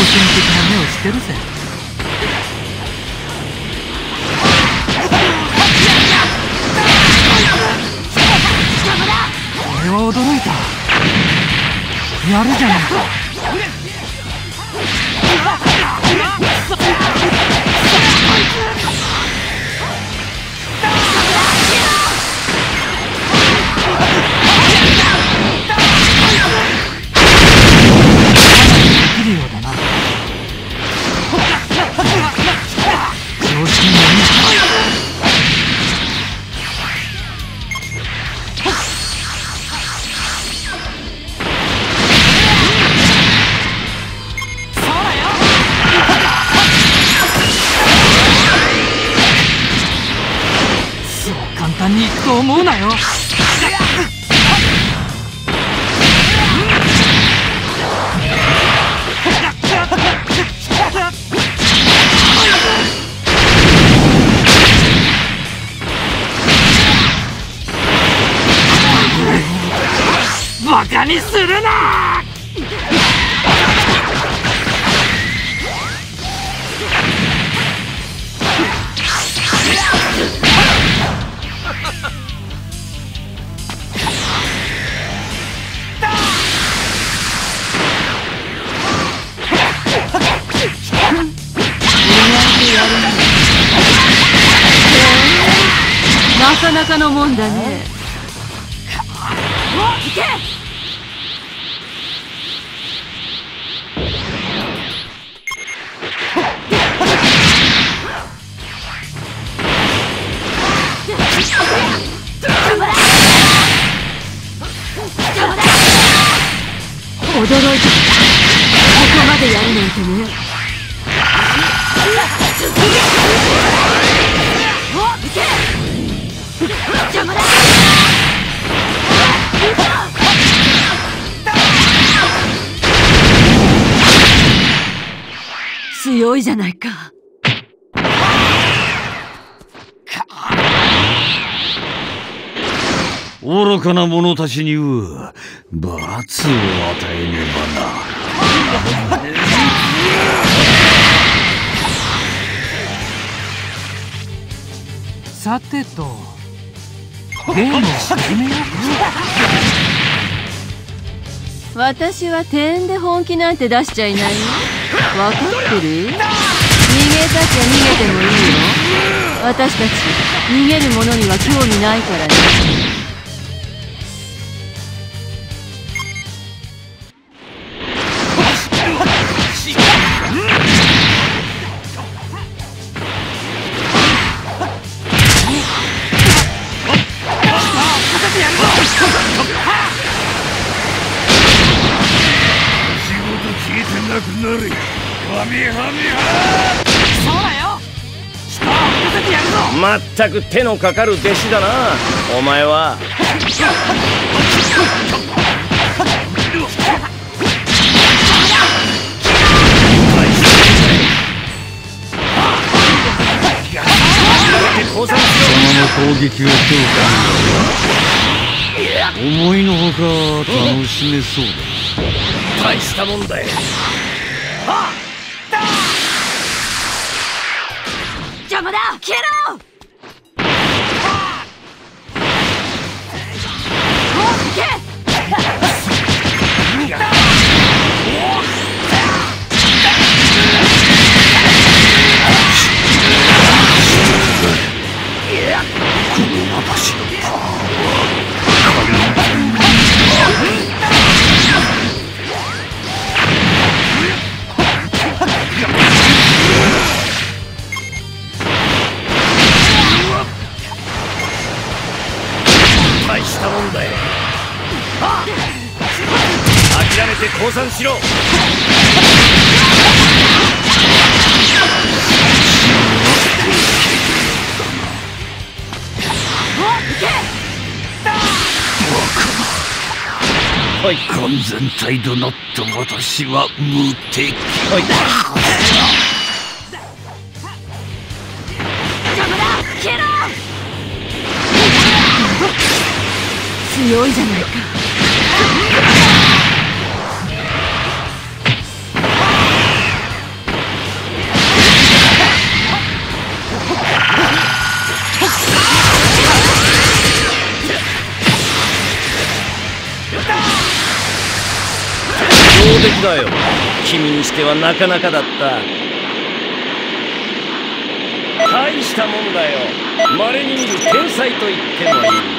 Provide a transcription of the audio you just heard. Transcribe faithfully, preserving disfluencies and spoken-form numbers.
的な目をしてるぜ。俺は驚いた。やるじゃないか。できるようだな。常識に乗りな。簡単にいくと思うなよ。バカにするな。 なかなかのもんだね。行け。驚いた。ここまでやるなんてね。行け。邪魔だ。強いじゃないか。 愚かな者たちには罰を与えねばな。 さてと、ゲームを始めようか。 私は点で本気なんて出しちゃいないよ。分かってる？逃げたきゃ逃げてもいいよ。私たち逃げる者には興味ないからね。 なくなれ、カメハメハ。 そうだよ。舌を吹かせてやるぞ。 まったく手のかかる弟子だな、お前は。 その攻撃を強化。思いのほか楽しめそうだ。 大したもんだよ。 邪魔だ。消えろ。行け。 この私のパワーは大したもんだよ。諦めて降参しろ。 はい、完全体となった私は無敵。はい、 邪魔だ。消えろ。強いじゃないか。 だよ。君にしてはなかなかだった。大したもんだよ。稀に見る天才と言ってもいい。